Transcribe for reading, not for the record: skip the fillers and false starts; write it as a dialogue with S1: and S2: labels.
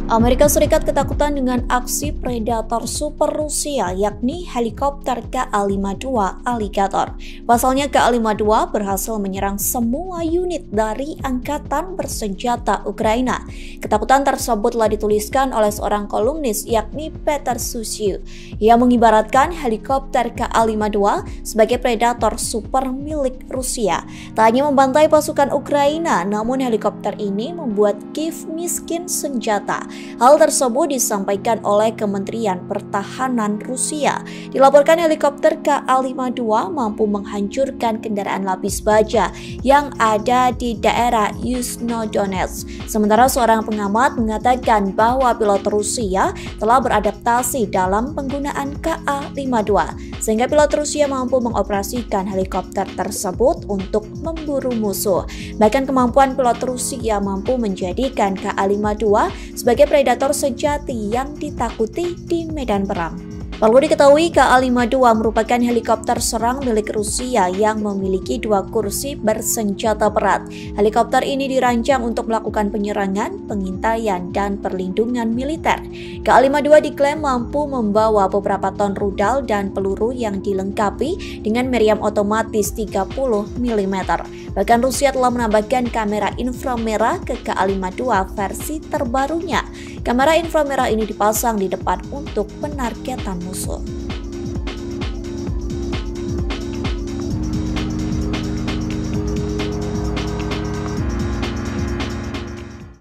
S1: Amerika Serikat ketakutan dengan aksi predator super Rusia yakni helikopter Ka-52 Alligator. Pasalnya Ka-52 berhasil menyerang semua unit dari angkatan bersenjata Ukraina. Ketakutan tersebut telah dituliskan oleh seorang kolumnis yakni Peter Susiu. Ia mengibaratkan helikopter Ka-52 sebagai predator super milik Rusia. Tak hanya membantai pasukan Ukraina, namun helikopter ini membuat Kiev miskin senjata. Hal tersebut disampaikan oleh Kementerian Pertahanan Rusia. Dilaporkan helikopter Ka-52 mampu menghancurkan kendaraan lapis baja yang ada di daerah Yuzhno-Donetsk. Sementara seorang pengamat mengatakan bahwa pilot Rusia telah beradaptasi dalam penggunaan Ka-52, sehingga pilot Rusia mampu mengoperasikan helikopter tersebut untuk memburu musuh. Bahkan kemampuan pilot Rusia mampu menjadikan Ka-52 sebagai predator sejati yang ditakuti di medan perang. Perlu diketahui Ka-52 merupakan helikopter serang milik Rusia yang memiliki 2 kursi bersenjata berat. Helikopter ini dirancang untuk melakukan penyerangan, pengintaian, dan perlindungan militer. Ka-52 diklaim mampu membawa beberapa ton rudal dan peluru yang dilengkapi dengan meriam otomatis 30 mm. Bahkan Rusia telah menambahkan kamera inframerah ke Ka-52 versi terbarunya. Kamera inframerah ini dipasang di depan untuk penargetan musuh.